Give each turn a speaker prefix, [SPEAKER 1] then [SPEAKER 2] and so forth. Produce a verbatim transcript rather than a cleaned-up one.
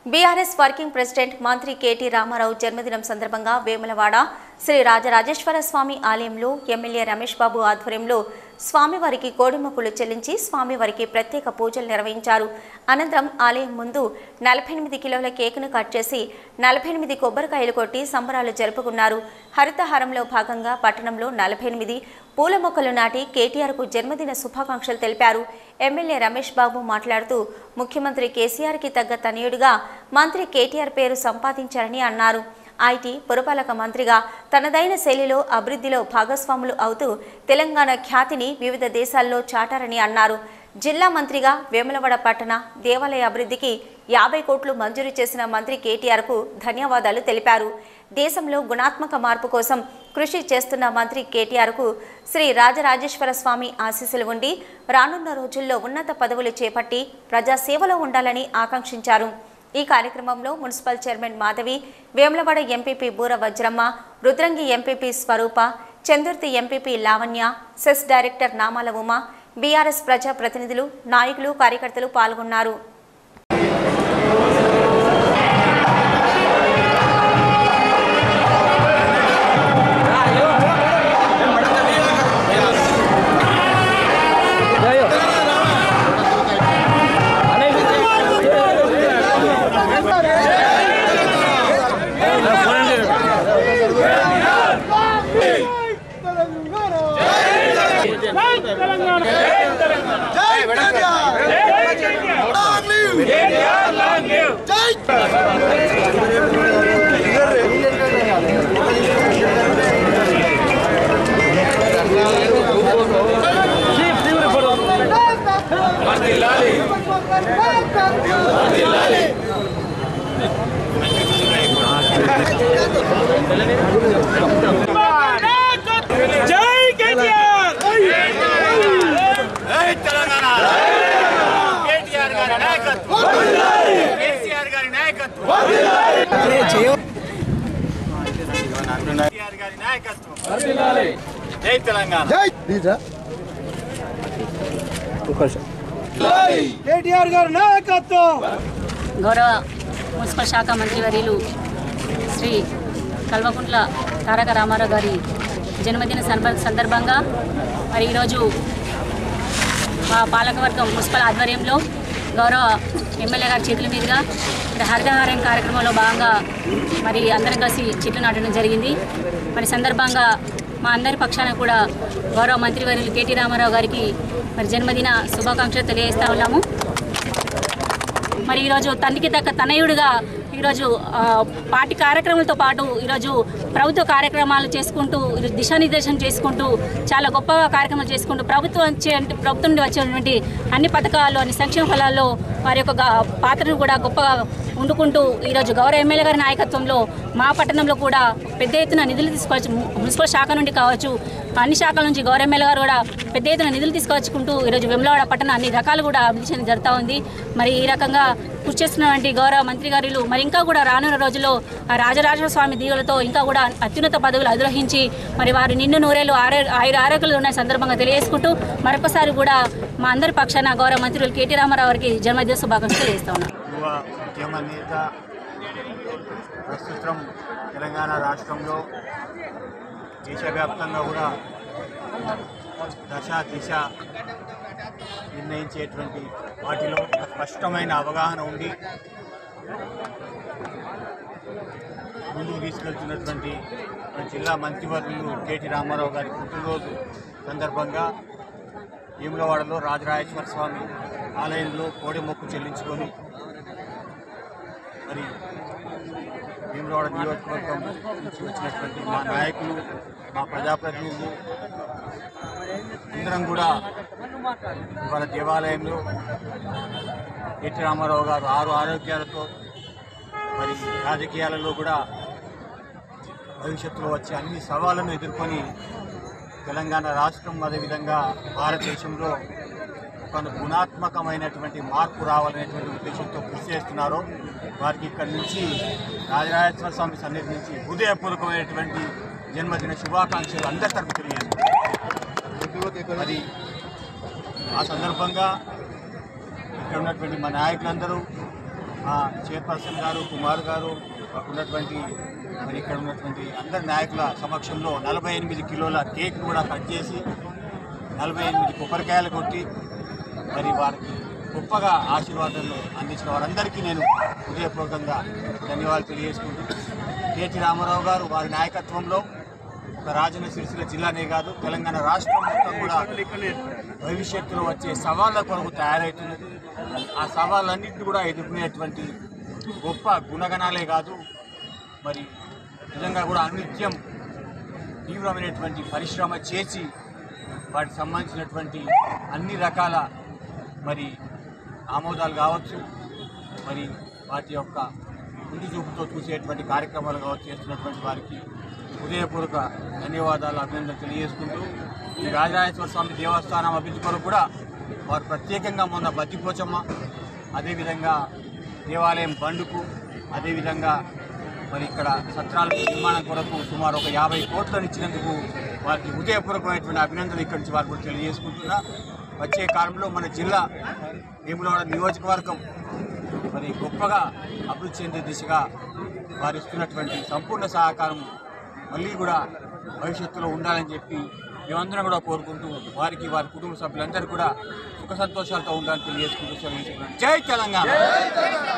[SPEAKER 1] BRS working president మంత్రి K T Ramarao జన్మదినం సందర్భంగా వేములవాడ శ్రీ రాజరాజేశ్వర స్వామి ఆలయంలో ఎమ్మెల్యే రమేష్ బాబు ఆధ్వర్యంలో స్వామివారికి కోడిమొక్కులు చెల్లించి స్వామివారికి ప్రత్యేక పూజలు నిర్వహించారు. అనంతరం ఆలయం ముందు నలభై ఎనిమిది కిలోల కేకును కట్ చేసి నలభై ఎనిమిది కొబ్బరికాయలు కొట్టి సంబరాలు జరుపుకున్నారు. హరితహారంలో భాగంగా పట్టణంలో నలభై ఎనిమిది పూల మొక్కలు నాటి కేటీఆర్కు జన్మదిన శుభాకాంక్షలు తెలిపారు. ఎమ్మెల్యే రమేష్ బాబు మాట్లాడుతూ ముఖ్యమంత్రి కేసీఆర్కి తగ్గ తనయుడిగా మంత్రి కేటీఆర్ పేరు సంపాదించారని అన్నారు. ఐటీ పురపాలక మంత్రిగా తనదైన శైలిలో అభివృద్ధిలో భాగస్వాములు అవుతూ తెలంగాణ ఖ్యాతిని వివిధ దేశాల్లో చాటారని అన్నారు. జిల్లా మంత్రిగా వేములవాడ పట్టణ దేవాలయ అభివృద్ధికి యాభై కోట్లు మంజూరు చేసిన మంత్రి కేటీఆర్కు ధన్యవాదాలు తెలిపారు. దేశంలో గుణాత్మక మార్పు కోసం కృషి చేస్తున్న మంత్రి కేటీఆర్కు శ్రీ రాజరాజేశ్వర స్వామి ఆశీస్సులు ఉండి రానున్న రోజుల్లో ఉన్నత పదవులు చేపట్టి ప్రజాసేవలో ఉండాలని ఆకాంక్షించారు. ఈ కార్యక్రమంలో municipal chairman Madhavi, Vemulawada MPP Boora Vajramma, Rudrangi MPP Swarupa, Chandurthi MPP Lavanya, cess director Namala Uma, BRS ప్రజా ప్రతినిధులు, నాయకులు, కార్యకర్తలు పాల్గొన్నారు.
[SPEAKER 2] గౌరవ మున్సిపల్ శాఖ మంత్రివర్యులు శ్రీ కల్వకుంట్ల తారక రామారావు గారి జన్మదిన సందర్భంగా మరి ఈరోజు మా పాలకవర్గం మున్సిపల్ ఆధ్వర్యంలో గౌరవ ఎమ్మెల్యే గారి చేతుల మీదుగా మరి హరితహారం కార్యక్రమంలో భాగంగా మరి అందరం కలిసి చెట్లు నాటడం జరిగింది. మరి సందర్భంగా మా అందరి పక్షాన కూడా గౌరవ మంత్రివర్యులు కేటీ రామారావు గారికి మరి జన్మదిన శుభాకాంక్షలు తెలియజేస్తూ ఉన్నాము. మరి ఈరోజు తండ్రికి తగ్గ తనయుడిగా ఈరోజు పార్టీ కార్యక్రమాలతో పాటు ఈరోజు ప్రభుత్వ కార్యక్రమాలు చేసుకుంటూ దిశానిర్దేశం చేసుకుంటూ చాలా గొప్పగా కార్యక్రమాలు చేసుకుంటూ ప్రభుత్వం వచ్చే ప్రభుత్వం నుండి వచ్చేటువంటి అన్ని పథకాలు అన్ని సంక్షేమ ఫలాల్లో వారి యొక్క పాత్రను కూడా గొప్పగా వండుకుంటూ ఈరోజు గౌరవ ఎమ్మెల్యే గారి నాయకత్వంలో మా పట్టణంలో కూడా పెద్ద ఎత్తున నిధులు తీసుకోవచ్చు. మున్సిపల్ శాఖ నుండి కావచ్చు, అన్ని శాఖల నుంచి గౌరవ ఎమ్మెల్యే గారు కూడా పెద్ద ఎత్తున నిధులు తీసుకొచ్చుకుంటూ ఈరోజు వేములవాడ పట్టణం అన్ని రకాలు కూడా అభివృద్ధి చెంది జరుగుతూ ఉంది. మరి ఈ రకంగా కృషి చేస్తున్నటువంటి గౌరవ మంత్రి గారులు మరి ఇంకా కూడా రానున్న రోజుల్లో రాజరాజేశ్వర స్వామి దీవులతో ఇంకా కూడా అత్యున్నత పదవులు అధిరోహించి మరి వారు నిన్ను నూరేళ్ళు ఆరో ఆయుర ఆరోగ్యాలు ఉన్న సందర్భంగా తెలియజేసుకుంటూ మరొకసారి కూడా మా అందరి పక్షాన గౌరవ మంత్రులు కేటీ రామారావు గారికి జన్మదిన శుభాకాంక్షలు తెలియజేస్తా ఉన్నాం.
[SPEAKER 3] ఉద్యమ నేత ప్రస్తుతం తెలంగాణ రాష్ట్రంలో దేశవ్యాప్తంగా కూడా దశ దిశ నిర్ణయించేటువంటి వాటిలో స్పష్టమైన అవగాహన ఉండి ముందుకు తీసుకెళ్తున్నటువంటి జిల్లా మంత్రివర్యులు కేటీ రామారావు గారి పుట్టినరోజు సందర్భంగా వేములవాడలో రాజరాజేశ్వర స్వామి ఆలయంలో కోడి మొక్కు చెల్లించుకొని మరి వేములవాడ నియోజకవర్గం నుంచి వచ్చినటువంటి మా నాయకులు, మా ప్రజాప్రతినిధులు అందరం కూడా ఇవాళ దేవాలయంలో కేటీ రామారావు గారు ఆరు ఆరోగ్యాలతో మరి రాజకీయాలలో కూడా భవిష్యత్తులో వచ్చే అన్ని సవాళ్లను ఎదుర్కొని తెలంగాణ రాష్ట్రం అదేవిధంగా భారతదేశంలో ఒక గుణాత్మకమైనటువంటి మార్పు రావాలనేటువంటి ఉద్దేశంతో కృషి చేస్తున్నారో వారికి ఇక్కడి నుంచి రాజరాజేశ్వర స్వామి సన్నిధి నుంచి హృదయపూర్వకమైనటువంటి జన్మదిన శుభాకాంక్షలు అందరి తరపు తెలియజేస్తున్నారు. మరి ఆ సందర్భంగా ఇక్కడ ఉన్నటువంటి మా నాయకులందరూ ఆ చైర్పర్సన్ గారు, కుమార్ గారు, ఉన్నటువంటి మరి ఇక్కడ ఉన్నటువంటి అందరి నాయకుల సమక్షంలో నలభై ఎనిమిది కిలోల కేక్ కూడా కట్ చేసి నలభై ఎనిమిది కొబ్బరికాయలు కొట్టి మరి వారికి గొప్పగా ఆశీర్వాదాలు అందించిన వారందరికీ నేను హృదయపూర్వకంగా ధన్యవాదాలు తెలియజేసుకుంటూ కేటీ రామారావు గారు వారి నాయకత్వంలో ఒక రాజన్న సిరిసిల్ల జిల్లానే కాదు తెలంగాణ రాష్ట్రం మొత్తం కూడా భవిష్యత్తులో వచ్చే సవాళ్ళ కొరకు తయారవుతున్నది. ఆ సవాళ్ళన్నింటినీ కూడా ఎదుర్కొనేటువంటి గొప్ప గుణగణాలే కాదు మరి నిజంగా కూడా అనిత్యం తీవ్రమైనటువంటి పరిశ్రమ చేసి వాటికి సంబంధించినటువంటి అన్ని రకాల మరి ఆమోదాలు కావచ్చు, మరి వాటి యొక్క ముందు చూపుతో చూసేటువంటి కార్యక్రమాలు కావచ్చు చేస్తున్నటువంటి వారికి హృదయపూర్వక ధన్యవాదాలు, అభినందనలు తెలియజేసుకుంటూ ఈ రాజరాజేశ్వర స్వామి దేవస్థానం అభివృద్ధి కొరకు కూడా వారు ప్రత్యేకంగా మొన్న బద్దిపోచమ్మ, అదేవిధంగా దేవాలయం బండుకు, అదేవిధంగా మరి ఇక్కడ సత్రాల నిర్మాణం కొరకు సుమారు ఒక యాభై కోట్లను ఇచ్చినందుకు వారికి హృదయపూర్వకమైనటువంటి అభినందనలు ఇక్కడి నుంచి వారు కూడా తెలియజేసుకుంటున్నా. వచ్చే కాలంలో మన జిల్లా వేములవాడ నియోజకవర్గం మరి గొప్పగా అభివృద్ధి చెందే దిశగా వారు ఇస్తున్నటువంటి సంపూర్ణ సహకారం మళ్ళీ కూడా భవిష్యత్తులో ఉండాలని చెప్పి మేమందరం కూడా కోరుకుంటూ వారికి వారి కుటుంబ సభ్యులందరూ కూడా సుఖ సంతోషాలతో ఉండాలని తెలియజేసుకుంటూ సెలవు తీసుకున్నాను. జై తెలంగాణ.